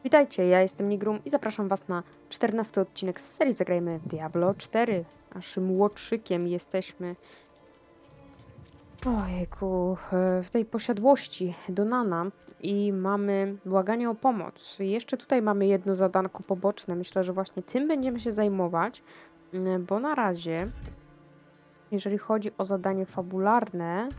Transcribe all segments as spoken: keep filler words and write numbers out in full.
Witajcie, ja jestem Nigrum i zapraszam was na czternasty odcinek z serii Zagrajmy w Diablo cztery. Naszym łotrzykiem jesteśmy ojejku, e, w tej posiadłości Donana i mamy błaganie o pomoc. I jeszcze tutaj mamy jedno zadanko poboczne. Myślę, że właśnie tym będziemy się zajmować, m, bo na razie, jeżeli chodzi o zadanie fabularne,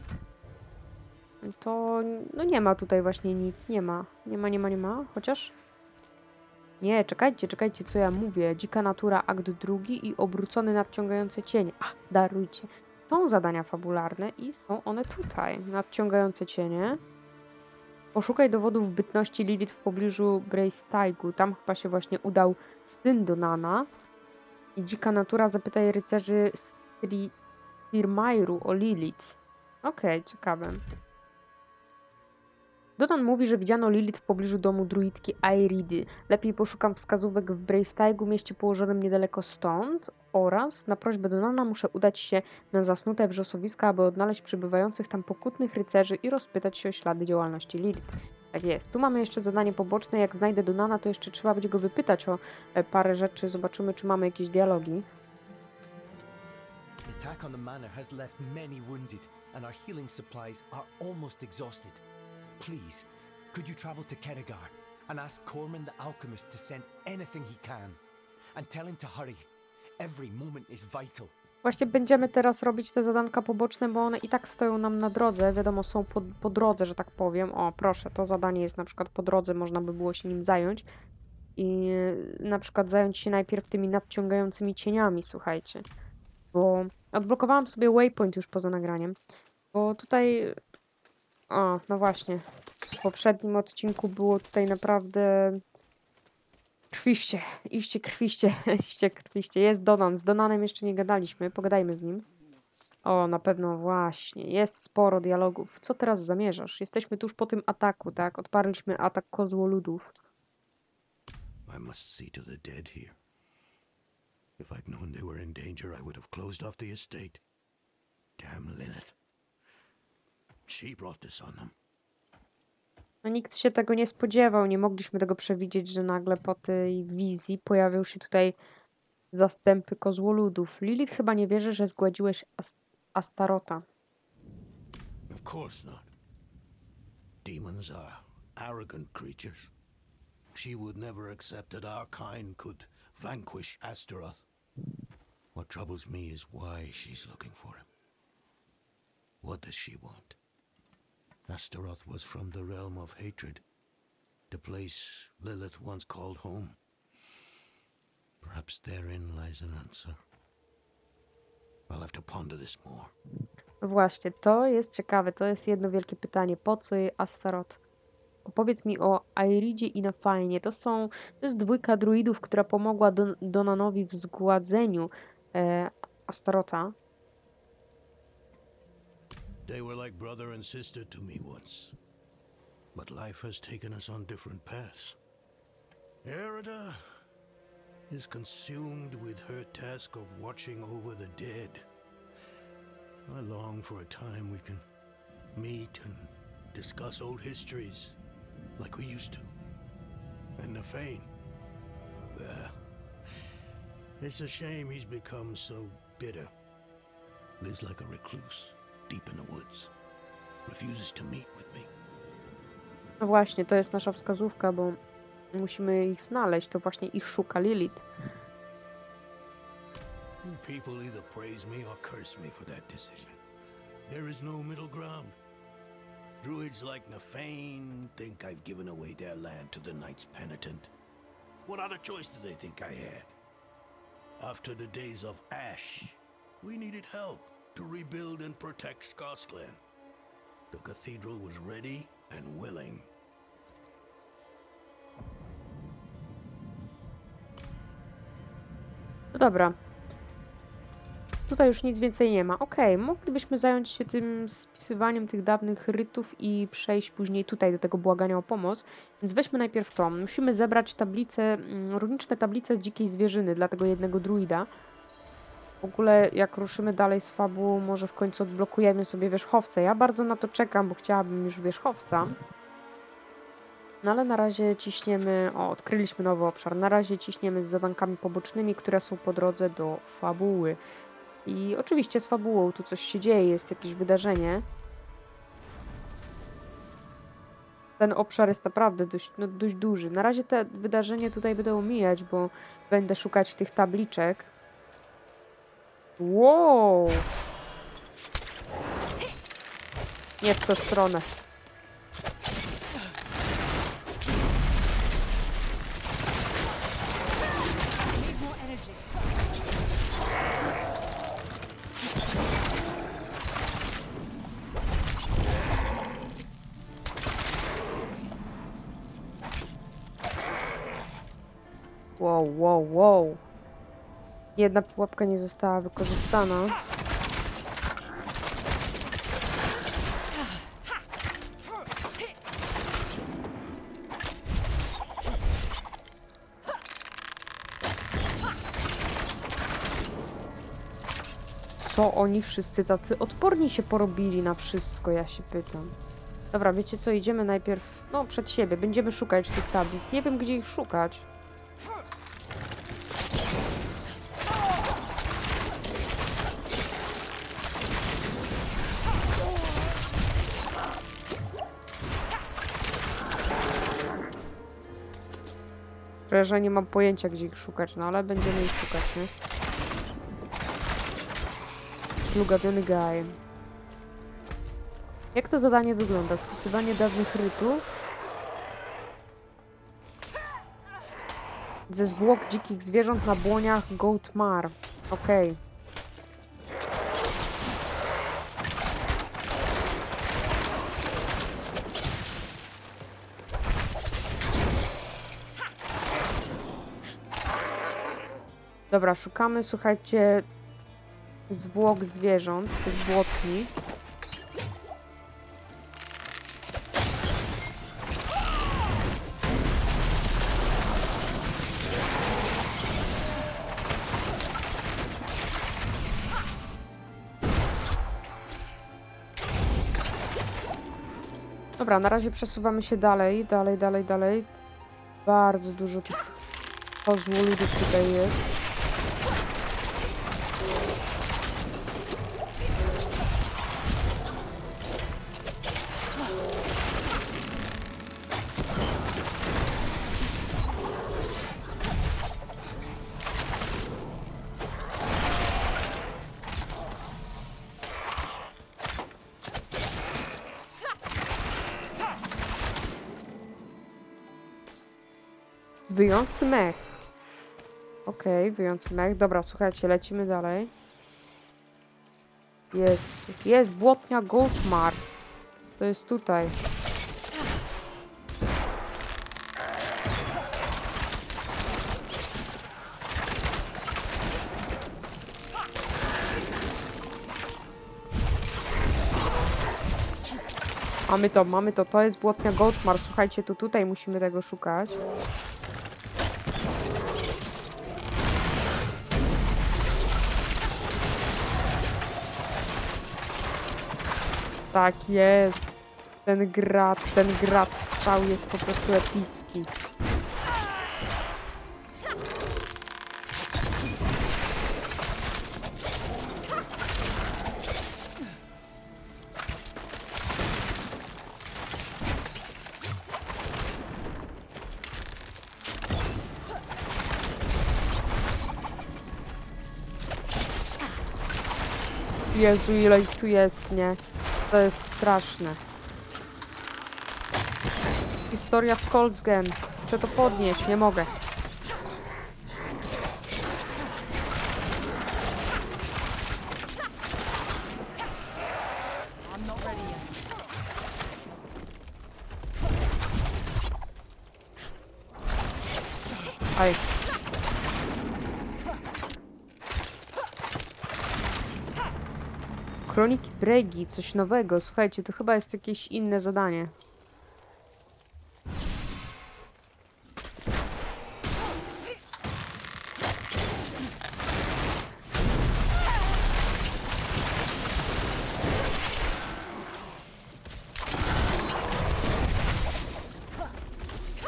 to no nie ma tutaj właśnie nic, nie ma, nie ma, nie ma, nie ma, chociaż... Nie, czekajcie, czekajcie, co ja mówię. Dzika natura, akt drugi i obrócony nadciągające cienie. A, darujcie. Są zadania fabularne i są one tutaj. Nadciągające cienie. Poszukaj dowodów bytności Lilith w pobliżu Breisteigu. Tam chyba się właśnie udał syn Donana. I dzika natura, zapytaj rycerzy Stirmairu o Lilith. Okej, okay, ciekawe. Donan mówi, że widziano Lilith w pobliżu domu druidki Airidy. Lepiej poszukam wskazówek w Breisteigu, mieście położonym niedaleko stąd. Oraz na prośbę Donana muszę udać się na zasnute wrzosowiska, aby odnaleźć przybywających tam pokutnych rycerzy i rozpytać się o ślady działalności Lilith. Tak jest. Tu mamy jeszcze zadanie poboczne. Jak znajdę Donana, to jeszcze trzeba będzie go wypytać o parę rzeczy. Zobaczymy, czy mamy jakieś dialogi. The attack on the manor has left many wounded, and our healing supplies are almost exhausted. Please, could you travel to Keregar and ask Corman the alchemist to send anything he can? And tell him to hurry. Every moment is vital. Właśnie będziemy teraz robić te zadanka poboczne, bo one i tak stoją nam na drodze. Wiadomo, są po, po drodze, że tak powiem. O, proszę, to zadanie jest na przykład po drodze, można by było się nim zająć. I na przykład zająć się najpierw tymi nadciągającymi cieniami, słuchajcie. Bo odblokowałam sobie waypoint już poza nagraniem. Bo tutaj... O, no właśnie. W poprzednim odcinku było tutaj naprawdę... Krwiście, iście krwiście, iście krwiście. Jest Donan. Z Donanem jeszcze nie gadaliśmy. Pogadajmy z nim. O, na pewno właśnie. Jest sporo dialogów. Co teraz zamierzasz? Jesteśmy tuż po tym ataku, tak? Odparliśmy atak kozłoludów. I must see to the dead here. If I'd known they were in danger, I would have closed off the estate. Damn Lilith. She brought this on them. No, nikt się tego nie spodziewał. Nie mogliśmy tego przewidzieć, że nagle po tej wizji pojawią się tutaj zastępy kozłoludów. Lilith chyba nie wierzy, że zgładziłeś Ast Astarota. Of course not. Demons are arrogant creatures. She would never accept that our kind could vanquish Astaroth. What troubles me is why she's looking for him. What does she want? Astaroth was from the realm of hatred, the place Lilith once called home. Perhaps therein lies an answer. I'll have to ponder this more. Właśnie, to jest ciekawe, to jest jedno wielkie pytanie. Po co jej Astaroth? Opowiedz mi o Airidzie i Nafainie. To są, to jest dwójka druidów, która pomogła Don Donanowi w zgładzeniu e, Astarota. They were like brother and sister to me once. But life has taken us on different paths. Erida is consumed with her task of watching over the dead. I long for a time we can meet and discuss old histories like we used to. And Nafane, well, it's a shame he's become so bitter. Lives like a recluse, deep in the woods. Refuses to meet with me. No właśnie, to jest nasza wskazówka, bo musimy ich znaleźć. To właśnie ich szuka Lilith. People either praise me or curse me for that decision. There is no middle ground. Druids like Nafane think I've given away their land to the Knights Penitent. What other choice do they think I had? After the days of Ash, we needed help to rebuild and protect Scotland. The cathedral was ready and willing. No dobra. Tutaj już nic więcej nie ma. Okej, okay, moglibyśmy zająć się tym spisywaniem tych dawnych rytów i przejść później tutaj do tego błagania o pomoc. Więc weźmy najpierw to. Musimy zebrać tablice, runiczne tablice z dzikiej zwierzyny dla tego jednego druida. W ogóle jak ruszymy dalej z fabułą, może w końcu odblokujemy sobie wierzchowcę. Ja bardzo na to czekam, bo chciałabym już wierzchowca. No ale na razie ciśniemy... O, odkryliśmy nowy obszar. Na razie ciśniemy z zadankami pobocznymi, które są po drodze do fabuły. I oczywiście z fabułą tu coś się dzieje, jest jakieś wydarzenie. Ten obszar jest naprawdę dość, no, dość duży. Na razie te wydarzenie tutaj będę omijać, bo będę szukać tych tabliczek. Wow! Nie w tę stronę. Wow, wow, wow. Jedna pułapka nie została wykorzystana. Co oni wszyscy tacy odporni się porobili na wszystko, ja się pytam. Dobra, wiecie co, idziemy najpierw, no przed siebie, będziemy szukać tych tablic. Nie wiem, gdzie ich szukać. Że nie mam pojęcia, gdzie ich szukać, no ale będziemy ich szukać, nie? Plugawiony gaj. Jak to zadanie wygląda? Spisywanie dawnych rytów. Ze zwłok dzikich zwierząt na błoniach Goatmar. Okej. Okay. Dobra, szukamy, słuchajcie, zwłok zwierząt, tych błotni. Dobra, na razie przesuwamy się dalej, dalej, dalej, dalej. Bardzo dużo tych kozłoludów tutaj jest. Wyjący mech. Okej, okay, wyjący mech. Dobra, słuchajcie, lecimy dalej. Jest, jest błotnia Goatmar. To jest tutaj. Mamy to, mamy to. To jest błotnia Goatmar. Słuchajcie, to tutaj musimy tego szukać. Tak jest. Ten grat, ten grat strzał jest po prostu epicki. Jezu, ile ich tu jest, nie? To jest straszne. Historia z Kolsgen. Chcę to podnieść, nie mogę. Aj. Kroniki Bregi, coś nowego. Słuchajcie, to chyba jest jakieś inne zadanie.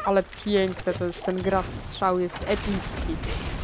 Ale piękne to jest, ten grad strzał jest epicki.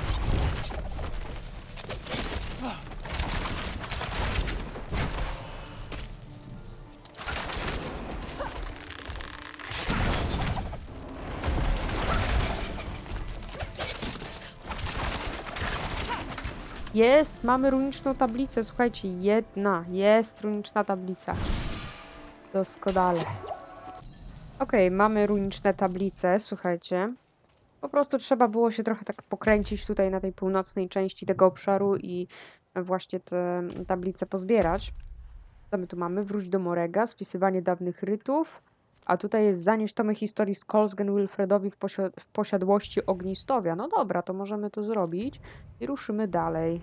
Jest, mamy runiczną tablicę, słuchajcie, jedna, jest runiczna tablica. Doskonale. Okej, okay, mamy runiczne tablice, słuchajcie. Po prostu trzeba było się trochę tak pokręcić tutaj na tej północnej części tego obszaru i właśnie te tablice pozbierać. Co my tu mamy? Wróć do Morega, spisywanie dawnych rytów. A tutaj jest zanieść tomy historii Skolsgen Wilfredowi w, posi w posiadłości Ognistowia. No dobra, to możemy to zrobić i ruszymy dalej.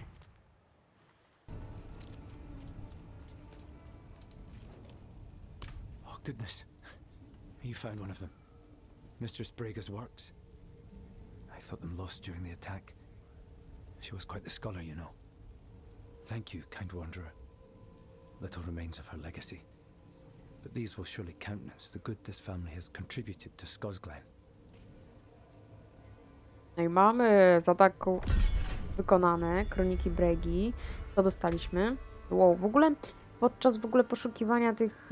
Oh goodness, you found one of them. Mistress Brega's works. I thought them lost during the attack. She was quite the scholar, you know. Thank you, kind wanderer. Little remains of her legacy. But these will surely countenance the good this family has contributed to Skosglen. No i mamy zadanko wykonane, Kroniki Bregi. To dostaliśmy. Wow, w ogóle podczas w ogóle poszukiwania tych...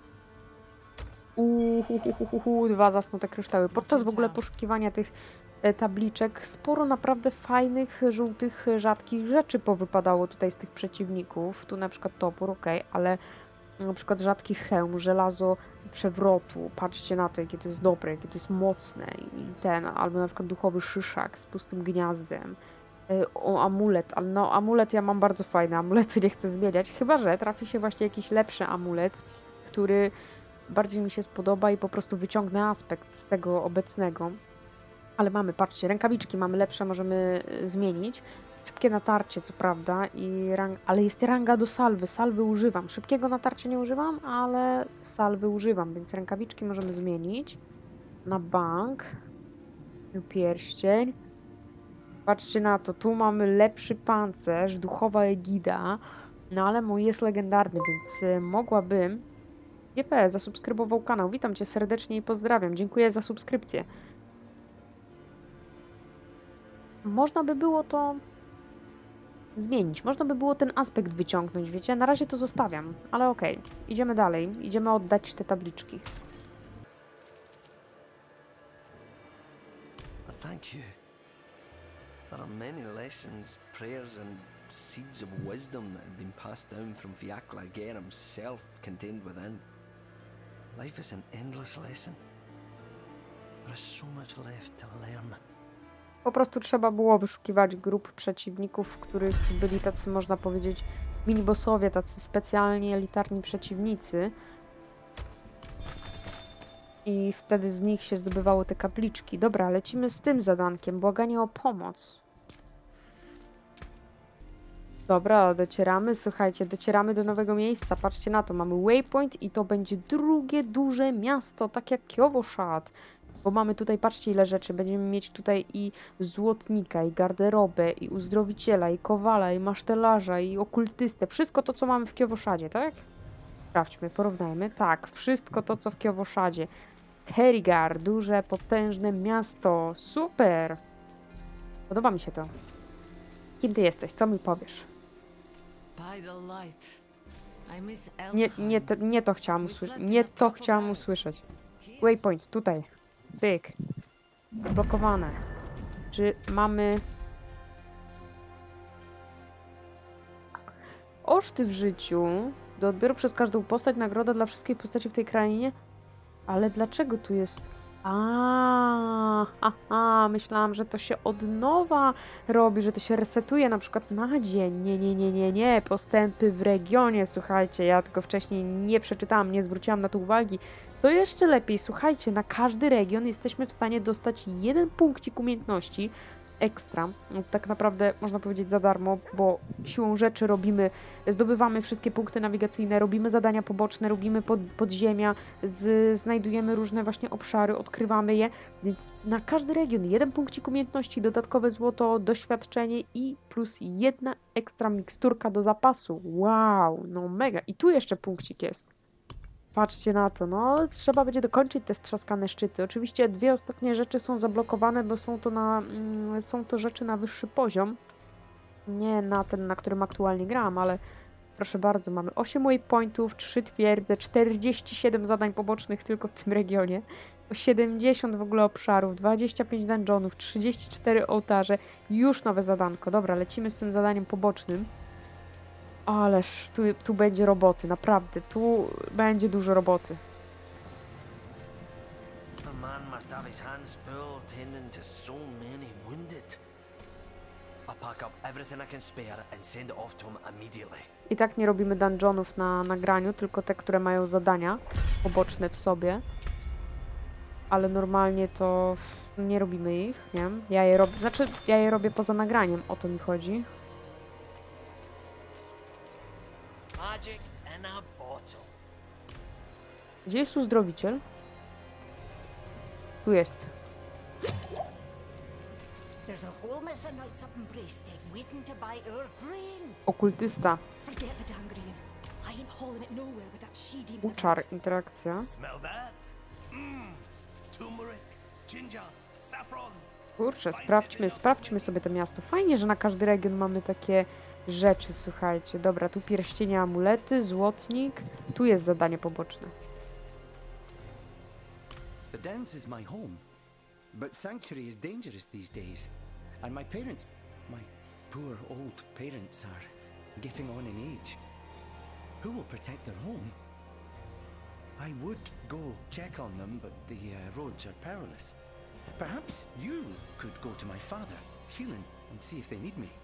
Uhuhuhuhu, dwa zasnute kryształy. Podczas w ogóle poszukiwania tych tabliczek sporo naprawdę fajnych, żółtych, rzadkich rzeczy powypadało tutaj z tych przeciwników. Tu na przykład topór, ok, ale na przykład rzadki hełm, żelazo przewrotu. Patrzcie na to, jakie to jest dobre, jakie to jest mocne. I ten, albo na przykład duchowy szyszak z pustym gniazdem. O, amulet, ale no amulet ja mam bardzo fajny, amulety nie chcę zmieniać, chyba że trafi się właśnie jakiś lepszy amulet, który bardziej mi się spodoba i po prostu wyciągnę aspekt z tego obecnego. Ale mamy, patrzcie, rękawiczki mamy lepsze, możemy zmienić. Szybkie natarcie, co prawda, i rang... ale jest ranga do salwy. Salwy używam. Szybkiego natarcia nie używam, ale salwy używam, więc rękawiczki możemy zmienić. Na bank. Pierścień. Patrzcie na to, tu mamy lepszy pancerz, duchowa egida, no ale mój jest legendarny, więc mogłabym... G P zasubskrybował kanał, witam cię serdecznie i pozdrawiam, dziękuję za subskrypcję. Można by było to zmienić, można by było ten aspekt wyciągnąć, wiecie, na razie to zostawiam, ale okej, okay. Idziemy dalej, idziemy oddać te tabliczki. Thank you. There are many lessons, prayers, and seeds of wisdom that have been passed down from Fiacla Ger himself contained within. Life is an endless lesson. There is so much left to learn. Po prostu trzeba było wyszukiwać grup przeciwników, których byli tacy, można powiedzieć, minibossowie, tacy specjalnie elitarni przeciwnicy. I wtedy z nich się zdobywały te kapliczki. Dobra, lecimy z tym zadankiem. Błaganie o pomoc. Dobra, docieramy. Słuchajcie, docieramy do nowego miejsca. Patrzcie na to. Mamy waypoint i to będzie drugie duże miasto, tak jak Kiowoszad. Bo mamy tutaj, patrzcie ile rzeczy. Będziemy mieć tutaj i złotnika, i garderobę, i uzdrowiciela, i kowala, i masztelarza, i okultystę. Wszystko to, co mamy w Kiowoszadzie, tak? Sprawdźmy, porównajmy. Tak, wszystko to, co w Kiowoszadzie. Kerrygar, duże, potężne miasto. Super! Podoba mi się to. Kim ty jesteś? Co mi powiesz? Nie, nie, te, nie to chciałam usłyszeć. Nie to chciałam usłyszeć. Waypoint, tutaj. Pyk. Blokowane. Czy mamy... Koszty w życiu. Do odbioru przez każdą postać, nagroda dla wszystkich postaci w tej krainie. Ale dlaczego tu jest... A, aha, myślałam, że to się od nowa robi, że to się resetuje na przykład na dzień. Nie, nie, nie, nie, nie. Postępy w regionie, słuchajcie, ja tego wcześniej nie przeczytałam, nie zwróciłam na to uwagi. To jeszcze lepiej, słuchajcie, na każdy region jesteśmy w stanie dostać jeden punkcik umiejętności ekstra, więc tak naprawdę można powiedzieć za darmo, bo siłą rzeczy robimy, zdobywamy wszystkie punkty nawigacyjne, robimy zadania poboczne, robimy pod, podziemia, z, znajdujemy różne właśnie obszary, odkrywamy je, więc na każdy region jeden punkcik umiejętności, dodatkowe złoto, doświadczenie i plus jedna ekstra miksturka do zapasu. Wow, no mega. I tu jeszcze punkcik jest. Patrzcie na to, no trzeba będzie dokończyć te strzaskane szczyty. Oczywiście dwie ostatnie rzeczy są zablokowane, bo są to, na, mm, są to rzeczy na wyższy poziom. Nie na ten, na którym aktualnie gram, ale proszę bardzo, mamy osiem waypointów, trzy twierdze, czterdzieści siedem zadań pobocznych tylko w tym regionie, siedemdziesiąt w ogóle obszarów, dwadzieścia pięć dungeonów, trzydzieści cztery ołtarze, już nowe zadanko. Dobra, lecimy z tym zadaniem pobocznym. Ależ tu, tu będzie roboty, naprawdę, tu będzie dużo roboty. A man must have his hands full tending to so many wounded. I'll pack up everything I can spare and send it off to him immediately. I tak nie robimy dungeonów na nagraniu, tylko te, które mają zadania poboczne w sobie. Ale normalnie to nie robimy ich, nie wiem. Ja je robię, znaczy ja je robię poza nagraniem, o to mi chodzi. Magic in a bottle. Gdzie jest uzdrowiciel? Tu jest. There's a whole mess of knights up in Braested waiting to buy our grain. Okultysta. Forget the damn grain. I ain't hauling it nowhere with that she-demon. Uczar, interakcja. Smell that? Mmm. Turmeric, ginger, saffron. Kurczę, sprawdźmy, sprawdźmy sobie to miasto. Fajnie, że na każdy region mamy takie rzeczy, słuchajcie. Dobra, tu pierścienie, amulety, złotnik. Tu jest zadanie poboczne. The Downs is my home, but Sanctuary is dangerous these days, and my parents, my poor old parents, are getting on in age. Who will protect their home? I would go check on them, but the uh, roads are perilous. Perhaps you could go to my father, Phelan, and see if they need me.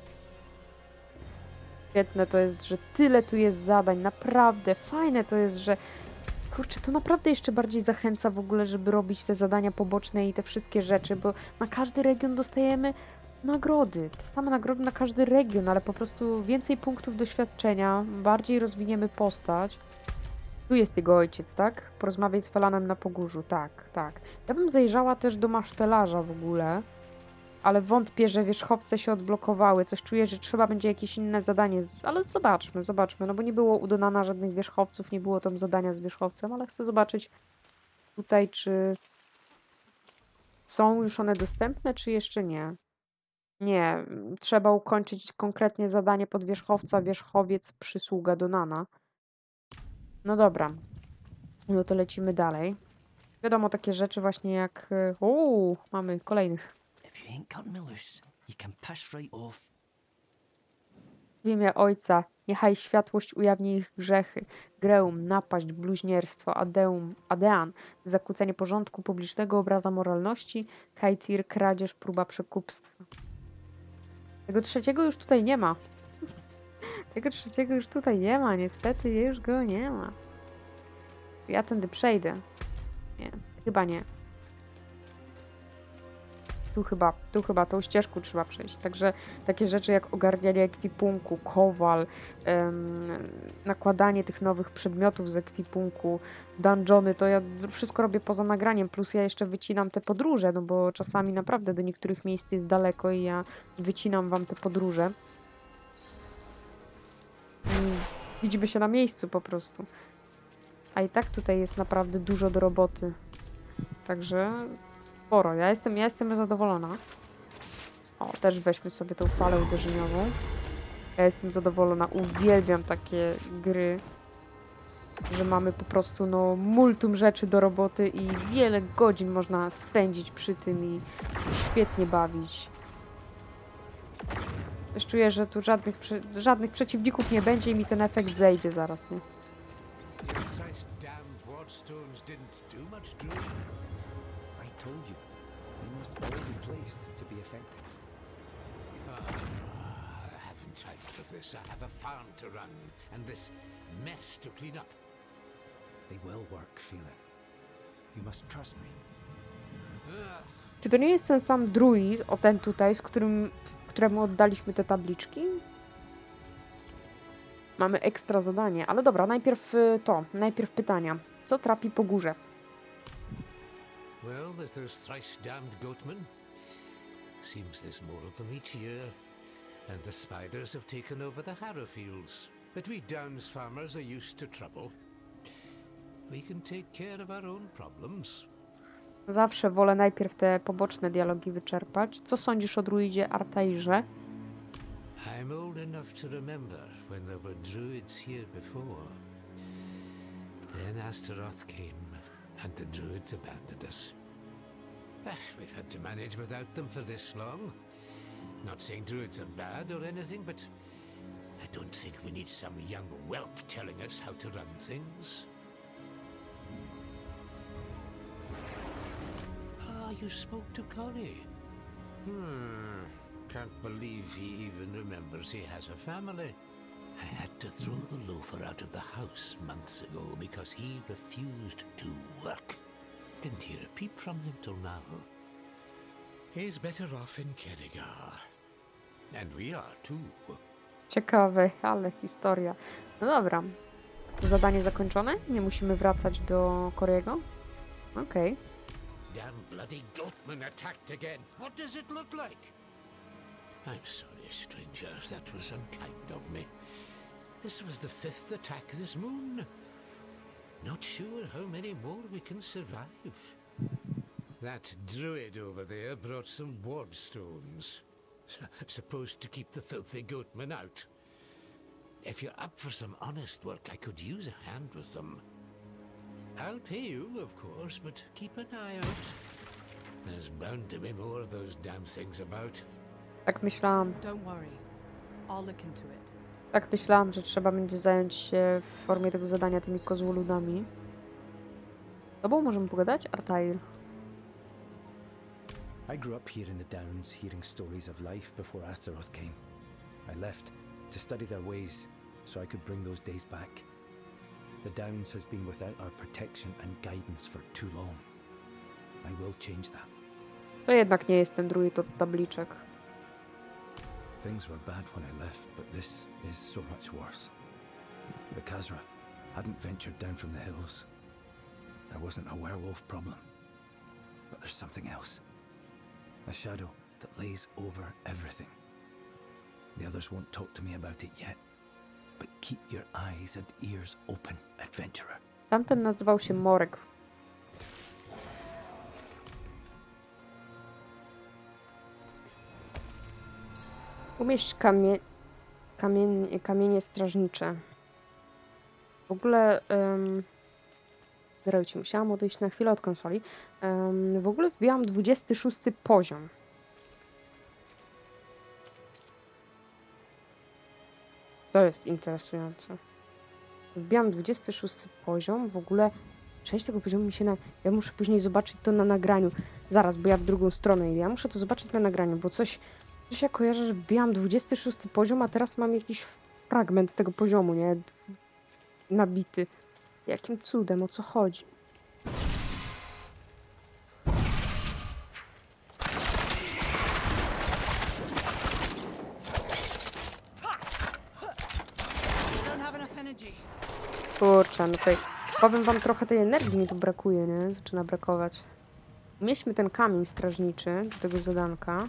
Świetne to jest, że tyle tu jest zadań. Naprawdę fajne to jest, że kurczę, to naprawdę jeszcze bardziej zachęca w ogóle, żeby robić te zadania poboczne i te wszystkie rzeczy, bo na każdy region dostajemy nagrody. Te same nagrody na każdy region, ale po prostu więcej punktów doświadczenia, bardziej rozwiniemy postać. Tu jest jego ojciec, tak? Porozmawiaj z Felanem na Pogórzu. Tak, tak. Ja bym zajrzała też do masztelarza w ogóle, ale wątpię, że wierzchowce się odblokowały. Coś czuję, że trzeba będzie jakieś inne zadanie, z... ale zobaczmy, zobaczmy, no bo nie było u Donana żadnych wierzchowców, nie było tam zadania z wierzchowcem, ale chcę zobaczyć tutaj, czy są już one dostępne, czy jeszcze nie. Nie, trzeba ukończyć konkretnie zadanie pod wierzchowca, wierzchowiec, przysługa Donana. No dobra, no to lecimy dalej. Wiadomo, takie rzeczy właśnie jak... Uuu, mamy kolejnych. If you ain't cutting me loose, you can piss right off. W imię Ojca, niechaj światłość ujawni ich grzechy. Greum, napaść, bluźnierstwo, adeum, adean, zakłócenie porządku publicznego, obraza moralności, kajtir, kradzież, próba przekupstwa. Tego trzeciego już tutaj nie ma. Tego trzeciego już tutaj nie ma, niestety już go nie ma. Ja tędy przejdę. Nie, chyba nie. Tu chyba, tu chyba tą ścieżką trzeba przejść. Także takie rzeczy jak ogarnianie ekwipunku, kowal, ym, nakładanie tych nowych przedmiotów z ekwipunku, dungeony, to ja wszystko robię poza nagraniem, plus ja jeszcze wycinam te podróże, no bo czasami naprawdę do niektórych miejsc jest daleko i ja wycinam wam te podróże. Ym, widzimy się na miejscu po prostu. A i tak tutaj jest naprawdę dużo do roboty. Także... sporo. Ja jestem, ja jestem zadowolona. O, też weźmy sobie tą falę uderzeniową. Ja jestem zadowolona. Uwielbiam takie gry, że mamy po prostu no multum rzeczy do roboty i wiele godzin można spędzić przy tym i świetnie bawić. Też czuję, że tu żadnych, żadnych przeciwników nie będzie i mi ten efekt zejdzie zaraz, nie? I told you, they must all be placed to be effective. Ah, I haven't time for this. I have a farm to run and this mess to clean up. They will work, Phelan. You must trust me. Ah, Czy to nie jest ten sam druid, o ten tutaj, z którym, któremu oddaliśmy te tabliczki? Mamy ekstra zadanie, ale dobra, najpierw y, to, najpierw pytania. Co trapi po górze? well, there's those thrice damned goatmen. Seems there's more of them each year. And the spiders have taken over the harrow fields. But we Downs farmers are used to trouble. We can take care of our own problems. Zawsze wolę najpierw te poboczne dialogi wyczerpać. Co sądzisz o druidzie Altairze? I'm old enough to remember when there were druids here before. Then Astaroth came, and the druids abandoned us. Eh, we've had to manage without them for this long. Not saying druids are bad or anything, but I don't think we need some young whelp telling us how to run things. Ah, you spoke to Connie. Hmm. Can't believe he even remembers he has a family. I had to throw the loafer out of the house months ago because he refused to work. Didn't hear a peep from him till now. He's better off in Kedegar. And we are too. Ciekawe, ale historia. No dobra. Zadanie zakończone? Nie musimy wracać do Coriego? Okej. Damn bloody goatman attacked again. What does it look like? I'm sorry, stranger. That was unkind of me. This was the fifth attack this moon. Not sure how many more we can survive. That druid over there brought some ward stones. S supposed to keep the filthy goatman out. If you're up for some honest work, I could use a hand with them. I'll pay you, of course, but keep an eye out. There's bound to be more of those damn things about. Tak myślałam. Don't worry. I'll look into it. Tak myślałam, że trzeba będzie zająć się w formie tego zadania tymi kozłoludami. Z tobą możemy pogadać? Altair. I grew up here in the Downs, hearing stories of life before Astaroth came. I left to study their ways, so I could bring those days back. The Downs has been without our protection and guidance for too long. I will change that. To jednak nie jest ten druid od tabliczek. Things were bad when I left, but this is so much worse. The Khazra hadn't ventured down from the hills. There wasn't a werewolf problem. But there's something else. A shadow that lays over everything. The others won't talk to me about it yet. But keep your eyes and ears open, adventurer. Tamten nazywał się Morek. Umieść kamie... Kamienie... kamienie strażnicze. W ogóle... Um... Zdrajcie, musiałam odejść na chwilę od konsoli. Um, w ogóle wbijałam dwudziesty szósty poziom. To jest interesujące. Wbijam dwudziesty szósty poziom. W ogóle część tego poziomu mi się na... Ja muszę później zobaczyć to na nagraniu. Zaraz, bo ja w drugą stronę idę. Ja muszę to zobaczyć na nagraniu, bo coś... Coś ja kojarzę, że wbijam dwudziesty szósty poziom, a teraz mam jakiś fragment z tego poziomu, nie? Nabity. Jakim cudem? O co chodzi? Kurczę, no tutaj powiem wam, trochę tej energii mi tu brakuje, nie? Zaczyna brakować. Mieśmy ten kamień strażniczy do tego zadanka.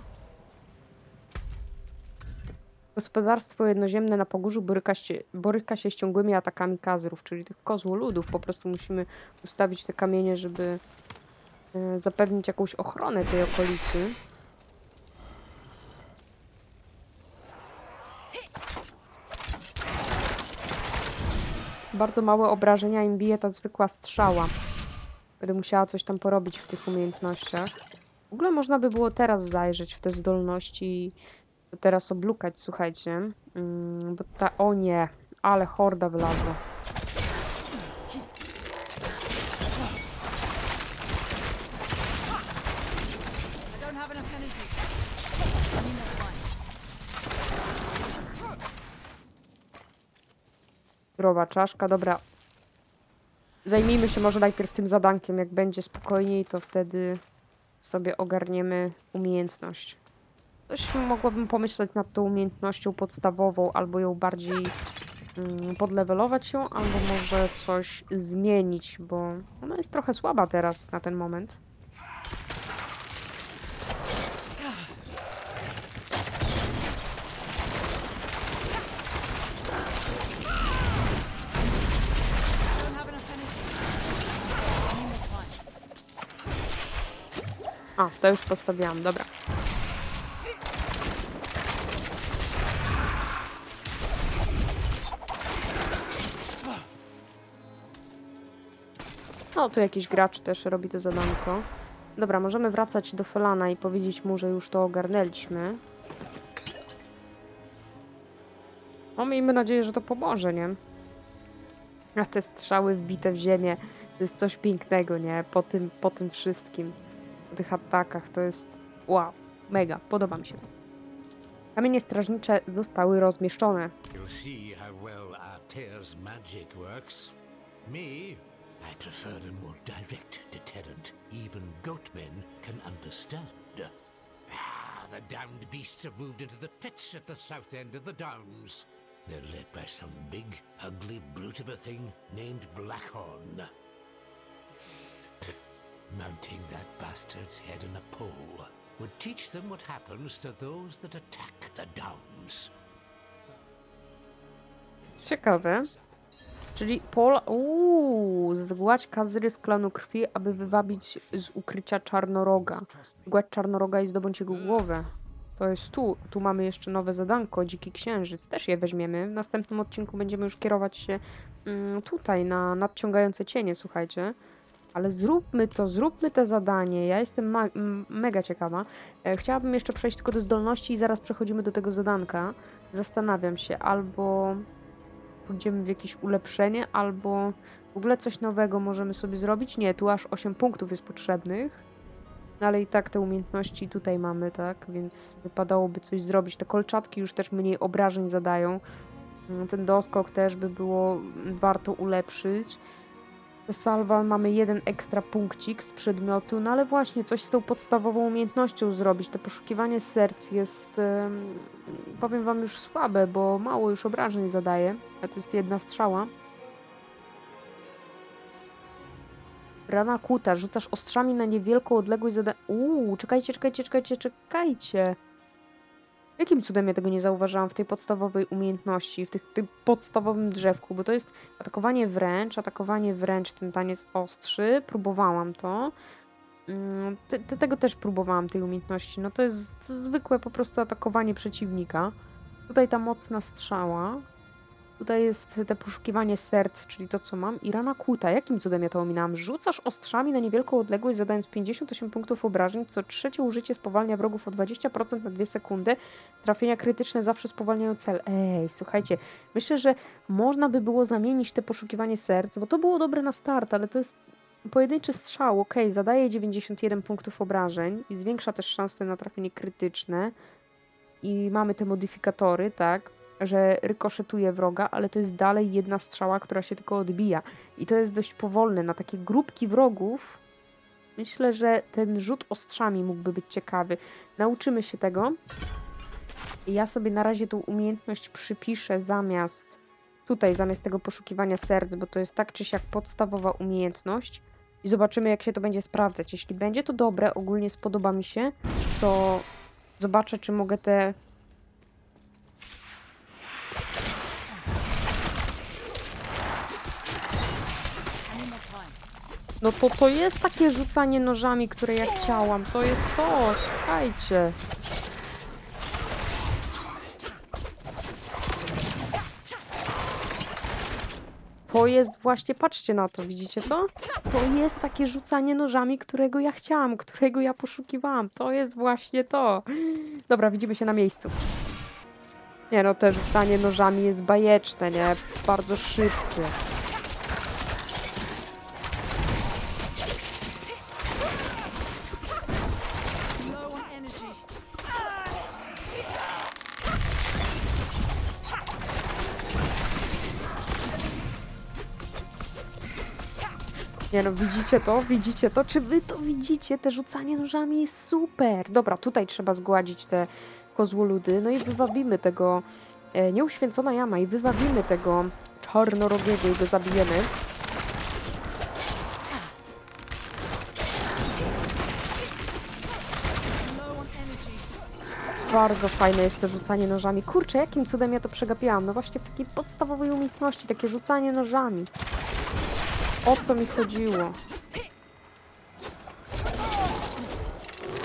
Gospodarstwo jednoziemne na Pogórzu boryka się, boryka się z ciągłymi atakami kazrów, czyli tych kozłoludów. Po prostu musimy ustawić te kamienie, żeby e, zapewnić jakąś ochronę tej okolicy. Bardzo małe obrażenia im bije ta zwykła strzała. Będę musiała coś tam porobić w tych umiejętnościach. W ogóle można by było teraz zajrzeć w te zdolności. Teraz oblukać, słuchajcie. Mm, bo ta... O nie, ale horda wylazła. Zdrowa czaszka, dobra. Zajmijmy się może najpierw tym zadankiem. Jak będzie spokojniej, to wtedy sobie ogarniemy umiejętność. Coś mogłabym pomyśleć nad tą umiejętnością podstawową, albo ją bardziej mm, podlewelować ją, albo może coś zmienić, bo ona jest trochę słaba teraz na ten moment. A, to już postawiłam, dobra. No, tu jakiś gracz też robi to zadanko. Dobra, możemy wracać do Felana i powiedzieć mu, że już to ogarnęliśmy. No, miejmy nadzieję, że to pomoże, nie? A te strzały wbite w ziemię, to jest coś pięknego, nie? Po tym, po tym wszystkim, po tych atakach, to jest wow, mega, podoba mi się to. Kamienie strażnicze zostały rozmieszczone. You'll see how well Altair's magic works. Me, I prefer a more direct deterrent. Even goatmen can understand. Ah, the damned beasts have moved into the pits at the south end of the Downs. They're led by some big, ugly brute of a thing named Blackhorn. Mounting that bastard's head on a pole would teach them what happens to those that attack the Downs. Ciekawe. Czyli Paul... Uuu, zgładź Kazyry z klanu krwi, aby wywabić z ukrycia Czarnoroga. Zgładź Czarnoroga i zdobądź jego głowę. To jest tu. Tu mamy jeszcze nowe zadanko, Dziki Księżyc. Też je weźmiemy. W następnym odcinku będziemy już kierować się mm, tutaj na nadciągające cienie, słuchajcie. Ale zróbmy to, zróbmy te zadanie. Ja jestem mega ciekawa. E, chciałabym jeszcze przejść tylko do zdolności i zaraz przechodzimy do tego zadanka. Zastanawiam się, albo pójdziemy w jakieś ulepszenie, albo w ogóle coś nowego możemy sobie zrobić. Nie, tu aż osiem punktów jest potrzebnych. No ale i tak te umiejętności tutaj mamy, tak? Więc wypadałoby coś zrobić. Te kolczatki już też mniej obrażeń zadają. Ten doskok też by było warto ulepszyć. Salwa mamy jeden ekstra punkcik z przedmiotu, no ale właśnie coś z tą podstawową umiejętnością zrobić. To poszukiwanie serc jest, powiem wam, już słabe, bo mało już obrażeń zadaje, a to jest jedna strzała. Rana kuta, rzucasz ostrzami na niewielką odległość zada... Uuu, czekajcie, czekajcie, czekajcie, czekajcie. Jakim cudem ja tego nie zauważyłam w tej podstawowej umiejętności, w tych, tym podstawowym drzewku, bo to jest atakowanie wręcz, atakowanie wręcz, ten taniec ostrzy, próbowałam to. Te, te, tego też próbowałam, tej umiejętności, no to jest zwykłe po prostu atakowanie przeciwnika. Tutaj ta mocna strzała, tutaj jest te poszukiwanie serc, czyli to co mam, i rana kuta. Jakim cudem ja to ominęłam? Rzucasz ostrzami na niewielką odległość, zadając pięćdziesiąt osiem punktów obrażeń, co trzecie użycie spowalnia wrogów o dwadzieścia procent na dwie sekundy. Trafienia krytyczne zawsze spowalniają cel. Ej, słuchajcie, myślę, że można by było zamienić te poszukiwanie serc, bo to było dobre na start, ale to jest pojedynczy strzał, ok, zadaje dziewięćdziesiąt jeden punktów obrażeń i zwiększa też szanse na trafienie krytyczne. I mamy te modyfikatory, tak, że rykoszetuje wroga, ale to jest dalej jedna strzała, która się tylko odbija. I to jest dość powolne. Na takie grupki wrogów myślę, że ten rzut ostrzami mógłby być ciekawy. Nauczymy się tego. I ja sobie na razie tą umiejętność przypiszę zamiast tutaj, zamiast tego poszukiwania serc, bo to jest tak czy siak podstawowa umiejętność. I zobaczymy, jak się to będzie sprawdzać. Jeśli będzie to dobre, ogólnie spodoba mi się, to zobaczę, czy mogę te... No to to jest takie rzucanie nożami, które ja chciałam. To jest to, słuchajcie. To jest właśnie, patrzcie na to, widzicie to? To jest takie rzucanie nożami, którego ja chciałam, którego ja poszukiwałam. To jest właśnie to. Dobra, widzimy się na miejscu. Nie no, to rzucanie nożami jest bajeczne, nie? Bardzo szybkie. Nie no, widzicie to? Widzicie to? Czy wy to widzicie? Te rzucanie nożami jest super. Dobra, tutaj trzeba zgładzić te kozłoludy. No i wywabimy tego... E, nieuświęcona jama. I wywabimy tego czarnorogiego i go zabijemy. Bardzo fajne jest to rzucanie nożami. Kurczę, jakim cudem ja to przegapiłam? No właśnie w takiej podstawowej umiejętności. Takie rzucanie nożami. O to mi chodziło.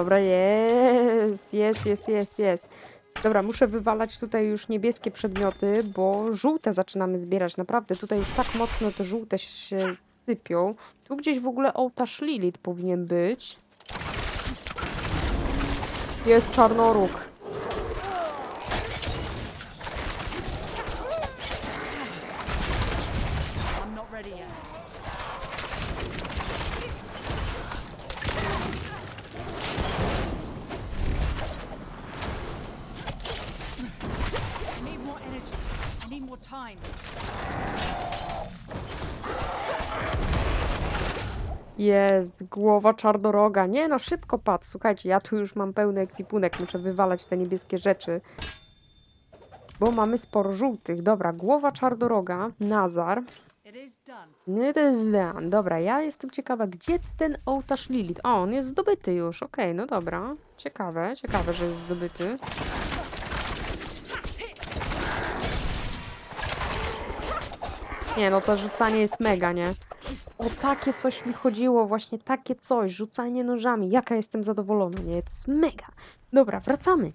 Dobra, jest, jest, jest, jest, jest. Dobra, muszę wywalać tutaj już niebieskie przedmioty, bo żółte zaczynamy zbierać. Naprawdę, tutaj już tak mocno te żółte się sypią. Tu gdzieś w ogóle ołtarz Lilith powinien być. Jest czarnoróg. I'm not ready yet. I need more energy. I need more time. Jest, głowa czarnoroga. Nie no, szybko padł. Słuchajcie, ja tu już mam pełny ekwipunek. Muszę wywalać te niebieskie rzeczy. Bo mamy sporo żółtych. Dobra, głowa czarnoroga. Nazar. It is done. Nie, to jest done. Dobra, ja jestem ciekawa, gdzie ten ołtarz Lilith? O, on jest zdobyty już. Okej, no dobra. Ciekawe, ciekawe, że jest zdobyty. Nie, no to rzucanie jest mega, nie? O takie coś mi chodziło, właśnie takie coś, rzucanie nożami. Jaka jestem zadowolona, nie? To jest mega. Dobra, wracamy.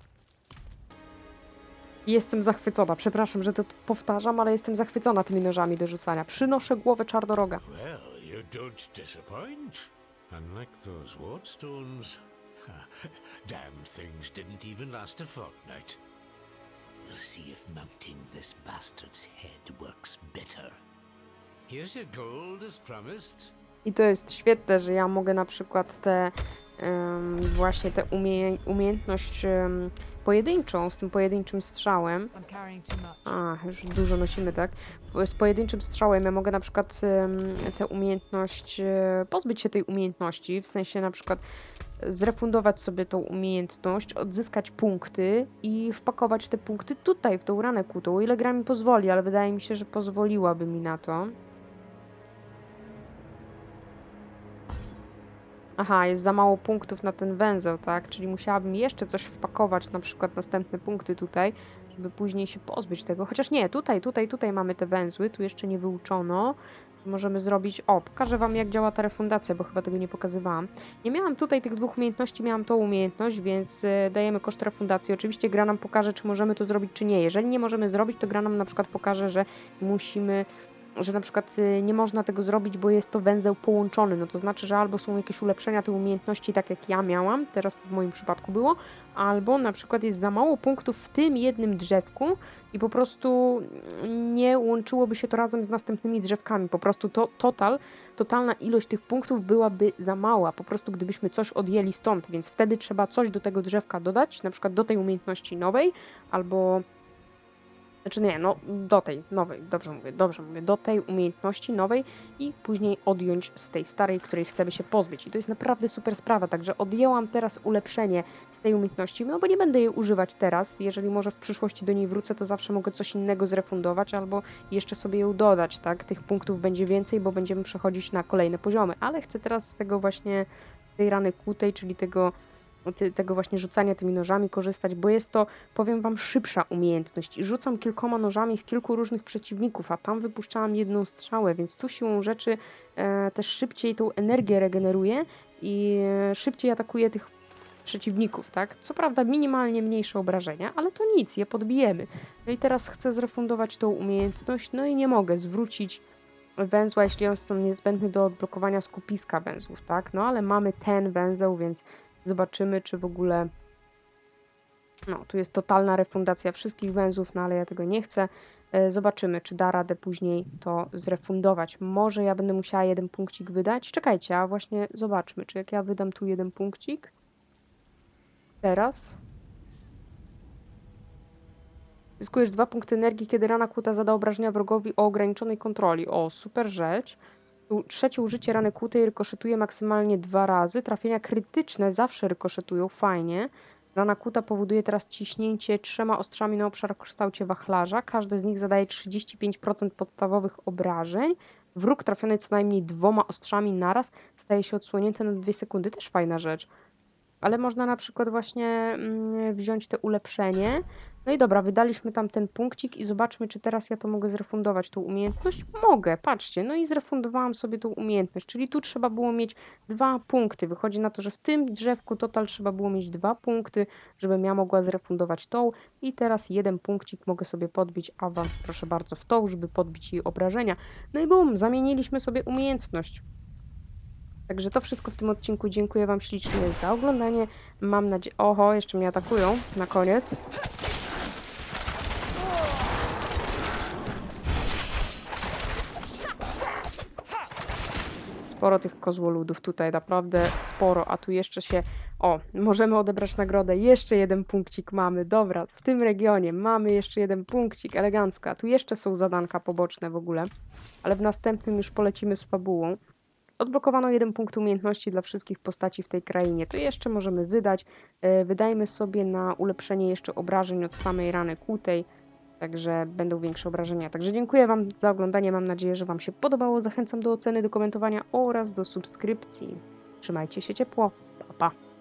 Jestem zachwycona. Przepraszam, że to powtarzam, ale jestem zachwycona tymi nożami do rzucania. Przynoszę głowę czarnoroga. Well, you don't disappoint. Unlike those wardstones. Damned things didn't even last a fortnight. We'll see if mounting this bastard's head works better. Here's your gold as promised. I to jest świetne, że ja mogę na przykład te um, właśnie tę umie umiejętność um, pojedynczą, z tym pojedynczym strzałem. I'm carrying too much. A, już dużo nosimy, tak? Z pojedynczym strzałem ja mogę na przykład um, tę umiejętność, um, pozbyć się tej umiejętności, w sensie na przykład zrefundować sobie tą umiejętność, odzyskać punkty i wpakować te punkty tutaj, w tą ranę kutą, o ile gra mi pozwoli, ale wydaje mi się, że pozwoliłaby mi na to. Aha, jest za mało punktów na ten węzeł, tak? Czyli musiałabym jeszcze coś wpakować, na przykład następne punkty tutaj, żeby później się pozbyć tego. Chociaż nie, tutaj, tutaj, tutaj mamy te węzły, tu jeszcze nie wyuczono. Możemy zrobić... O, pokażę wam, jak działa ta refundacja, bo chyba tego nie pokazywałam. Nie miałam tutaj tych dwóch umiejętności, miałam tą umiejętność, więc y, dajemy koszt refundacji. Oczywiście gra nam pokaże, czy możemy to zrobić, czy nie. Jeżeli nie możemy zrobić, to gra nam na przykład pokaże, że musimy... że na przykład y, nie można tego zrobić, bo jest to węzeł połączony. No to znaczy, że albo są jakieś ulepszenia tej umiejętności, tak jak ja miałam, teraz to w moim przypadku było, albo na przykład jest za mało punktów w tym jednym drzewku i po prostu nie łączyłoby się to razem z następnymi drzewkami. Po prostu to total, totalna ilość tych punktów byłaby za mała, po prostu gdybyśmy coś odjęli stąd, więc wtedy trzeba coś do tego drzewka dodać, na przykład do tej umiejętności nowej, albo... Znaczy nie, no do tej nowej, dobrze mówię, dobrze mówię, do tej umiejętności nowej i później odjąć z tej starej, której chcemy się pozbyć. I to jest naprawdę super sprawa, także odjęłam teraz ulepszenie z tej umiejętności, no bo nie będę jej używać teraz. Jeżeli może w przyszłości do niej wrócę, to zawsze mogę coś innego zrefundować albo jeszcze sobie ją dodać, tak? Tych punktów będzie więcej, bo będziemy przechodzić na kolejne poziomy, ale chcę teraz z tego właśnie, tej rany kłutej, czyli tego tego właśnie rzucania tymi nożami korzystać, bo jest to, powiem wam, szybsza umiejętność i rzucam kilkoma nożami w kilku różnych przeciwników, a tam wypuszczałam jedną strzałę, więc tu siłą rzeczy e, też szybciej tą energię regeneruję i e, szybciej atakuję tych przeciwników, tak? Co prawda minimalnie mniejsze obrażenia, ale to nic, je podbijemy. No i teraz chcę zrefundować tą umiejętność, no i nie mogę zwrócić węzła, jeśli on jest niezbędny do odblokowania skupiska węzłów, tak? No ale mamy ten węzeł, więc zobaczymy, czy w ogóle... No, tu jest totalna refundacja wszystkich węzłów, no ale ja tego nie chcę. Zobaczymy, czy da radę później to zrefundować. Może ja będę musiała jeden punkcik wydać. Czekajcie, a właśnie zobaczmy, czy jak ja wydam tu jeden punkcik. Teraz. Zyskujesz dwa punkty energii, kiedy rana kłuta zada obrażenia wrogowi o ograniczonej kontroli. O, super rzecz. Trzecie użycie rany kłutej rykoszetuje maksymalnie dwa razy. Trafienia krytyczne zawsze rykoszetują, fajnie. Rana kłuta powoduje teraz ciśnięcie trzema ostrzami na obszar w kształcie wachlarza. Każde z nich zadaje trzydzieści pięć procent podstawowych obrażeń. Wróg trafiony co najmniej dwoma ostrzami naraz staje się odsłonięty na dwie sekundy. Też fajna rzecz. Ale można na przykład właśnie mm, wziąć te ulepszenie No i dobra, wydaliśmy tam ten punkcik i zobaczmy, czy teraz ja to mogę zrefundować, tą umiejętność. Mogę, patrzcie, no i zrefundowałam sobie tą umiejętność, czyli tu trzeba było mieć dwa punkty. Wychodzi na to, że w tym drzewku total trzeba było mieć dwa punkty, żebym ja mogła zrefundować tą i teraz jeden punkcik mogę sobie podbić awans, proszę bardzo, w tą, żeby podbić jej obrażenia. No i bum, zamieniliśmy sobie umiejętność. Także to wszystko w tym odcinku. Dziękuję Wam ślicznie za oglądanie. Mam nadzieję... Oho, jeszcze mnie atakują na koniec. Sporo tych kozłoludów tutaj, naprawdę sporo. A tu jeszcze się... O, możemy odebrać nagrodę. Jeszcze jeden punkcik mamy. Dobra, w tym regionie mamy jeszcze jeden punkcik. Elegancko. A tu jeszcze są zadanka poboczne w ogóle. Ale w następnym już polecimy z fabułą. Odblokowano jeden punkt umiejętności dla wszystkich postaci w tej krainie. To jeszcze możemy wydać. Wydajmy sobie na ulepszenie jeszcze obrażeń od samej rany kłutej. Także będą większe obrażenia. Także dziękuję Wam za oglądanie. Mam nadzieję, że Wam się podobało. Zachęcam do oceny, do komentowania oraz do subskrypcji. Trzymajcie się ciepło. Pa, pa.